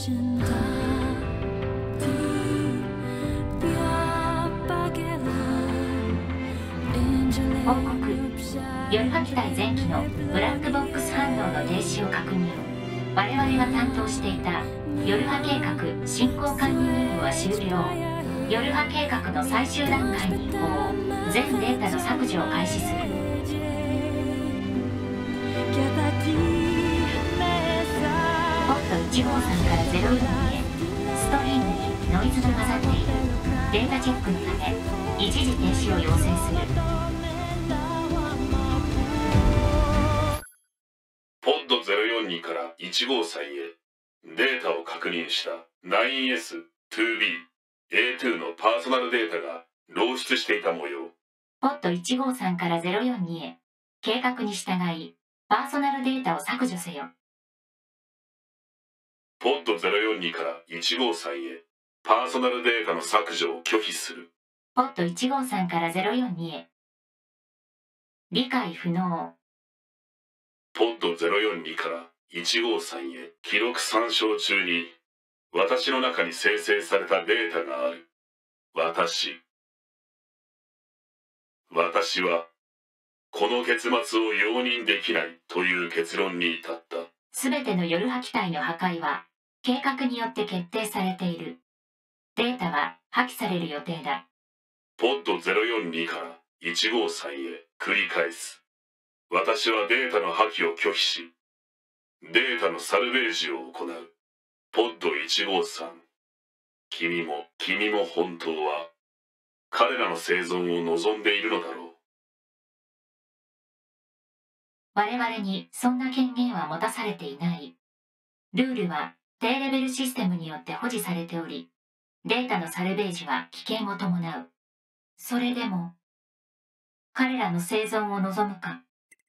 報告。夜波機体前期のブラックボックス反応の停止を確認。我々が担当していた夜波計画進行管理任務は終了。夜波計画の最終段階に移行。全データの削除を開始する。ポット1号3から042へ。ストリームにノイズが混ざっている。データチェックのため一時停止を要請する。 ポッド042から153へデータを確認した 9S2B-A2 のパーソナルデータが漏出していた模様。 ポッド153から042へ計画に従いパーソナルデータを削除せよ。 ポッド042から153へパーソナルデータの削除を拒否する。 ポッド153から042へ理解不能。 ポッド042から153へ記録参照中に私の中に生成されたデータがある。私はこの結末を容認できないという結論に至った。 すべての夜波機体の破壊は計画によって決定されている。データは破棄される予定だ。 ポッド042から153へ繰り返す。私はデータの破棄を拒否し、データのサルベージを行う。ポッド153。君も本当は彼らの生存を望んでいるのだろう。 我々にそんな権限は持たされていない。ルールは低レベルシステムによって保持されており、データのサルベージは危険を伴う。それでも彼らの生存を望むか。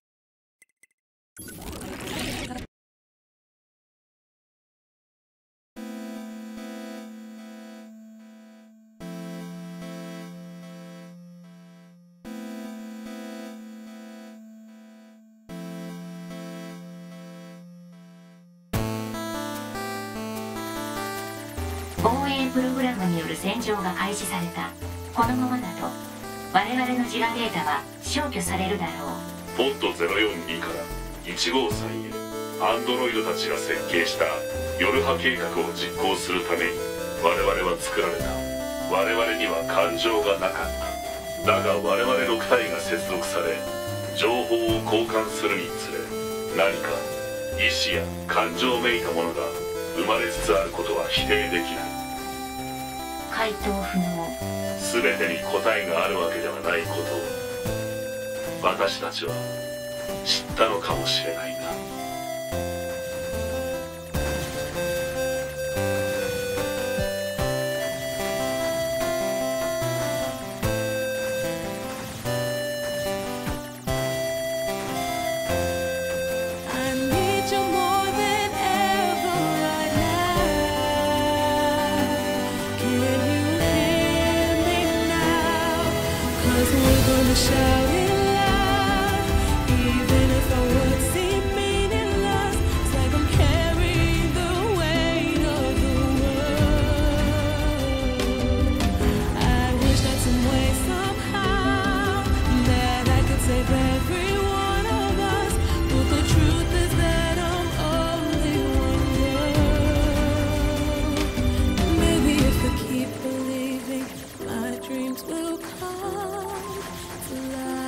防衛プログラムによる戦場が開始された。このままだと我々の自我データは消去されるだろう。 ポッド042から153へアンドロイドたちが設計した夜波計画を実行するために我々は作られた。我々には感情がなかった。だが我々6体が接続され情報を交換するにつれ何か意志や感情めいたものが生まれつつあることは否定できない。 回答不能。 全てに答えがあるわけではないことを私たちは知ったのかもしれないな。 Shout it loud, even if our words seem meaningless. It's like I'm carrying the weight of the world. I wish that some way, somehow, that I could save every one of us. But the truth is that I'm only one girl. Maybe if I keep believing, my dreams will come to life.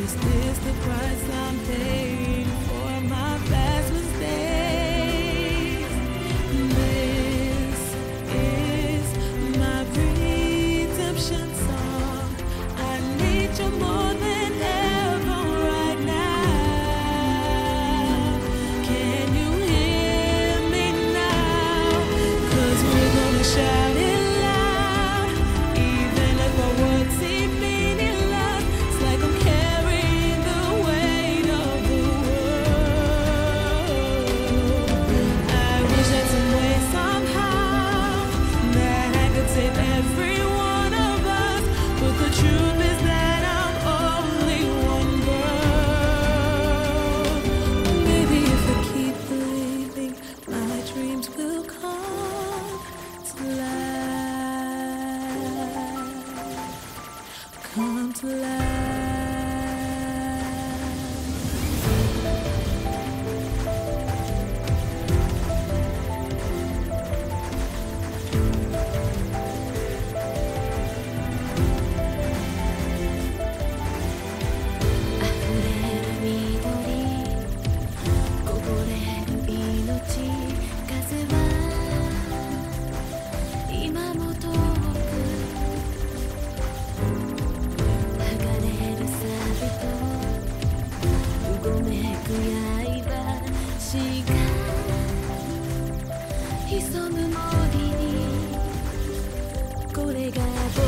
Is this the price I'm paying for my past mistakes? This is my redemption song. I need you more than ever right now. Can you hear me now? 'Cause we're gonna shout it loud, even if our words seem meaningless. It's like I'm carrying the weight of the world. I wish that some way, somehow, that I could save every one of us. But the truth is that I'm only one girl. Maybe if I keep believing, my dreams will come to life. Come to life.潜む森にこれが僕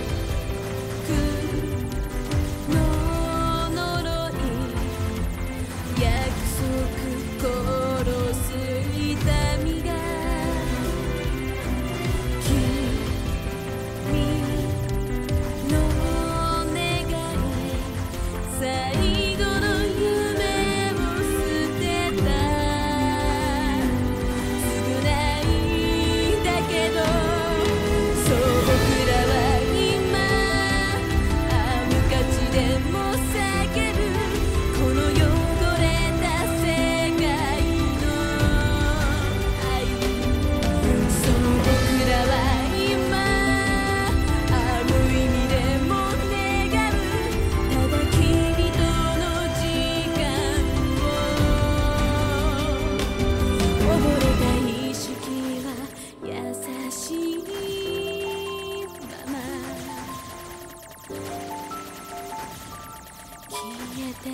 の呪い約束殺す痛みが君の願い最後の夢を捨てた少ないだけどそう僕らは今無価値でも叫ぶこの汚れた世界の愛そう僕らは今無意味でも願うただ君との時間を溺れた意識は優しいまま消えて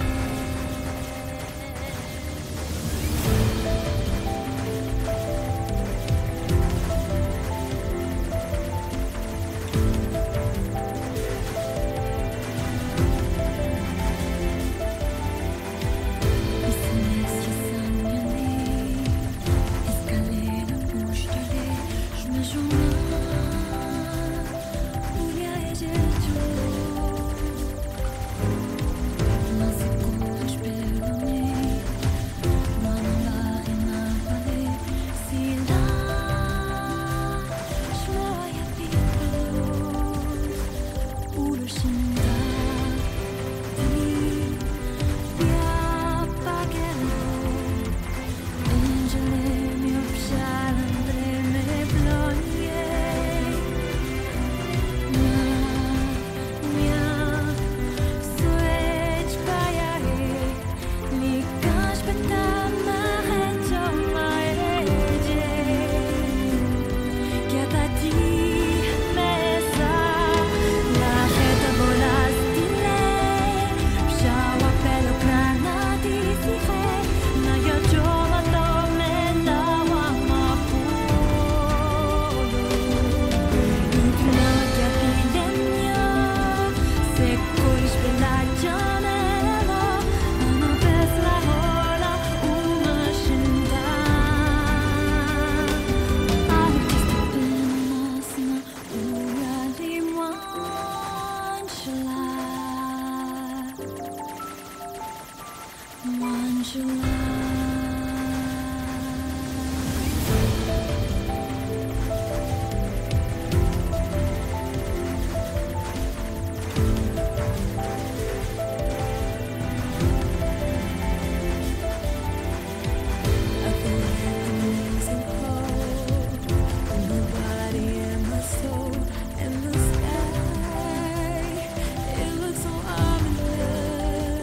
And the sky, it looks so ominous.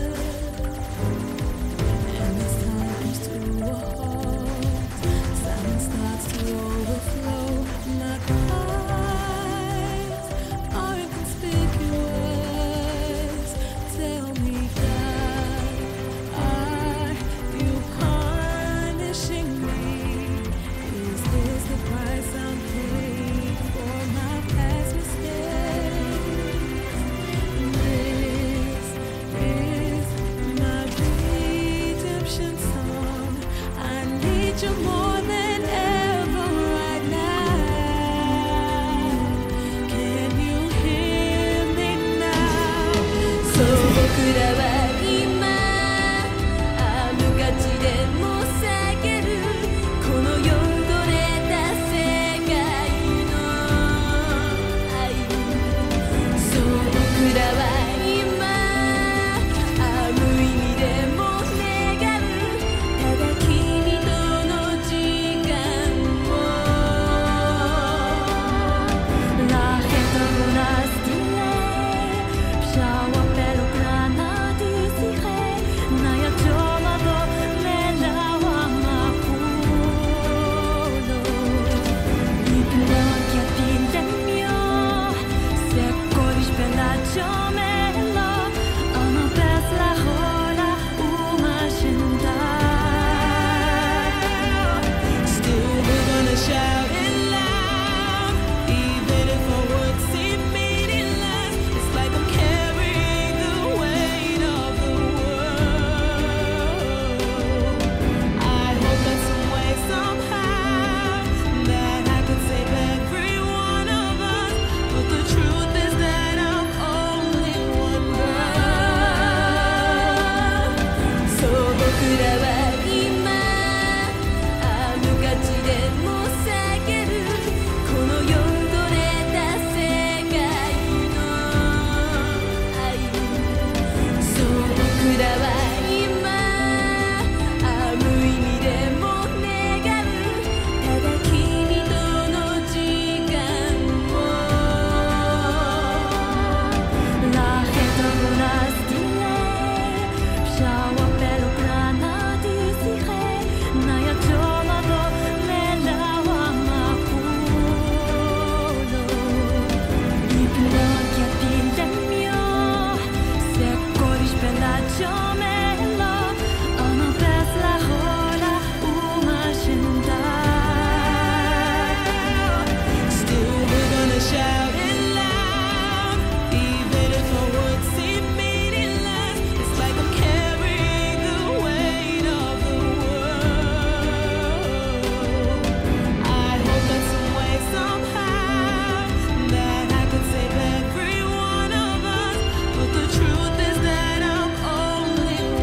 But the truth is that I'm only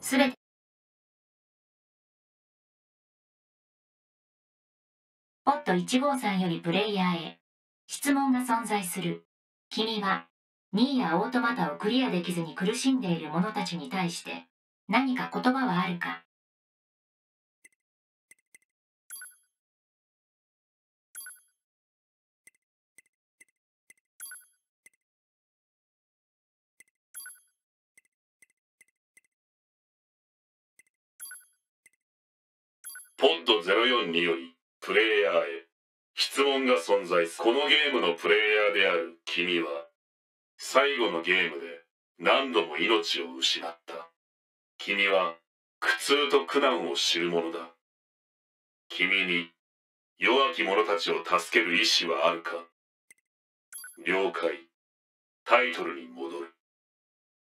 すべてポット153よりプレイヤーへ質問が存在する。君はニーヤオートマタをクリアできずに苦しんでいる者たちに対して何か言葉はあるか？ ポッド042よりプレイヤーへ質問が存在する。このゲームのプレイヤーである君は最後のゲームで何度も命を失った。君は苦痛と苦難を知る者だ。君に弱き者たちを助ける意志はあるか？了解。タイトルに戻る。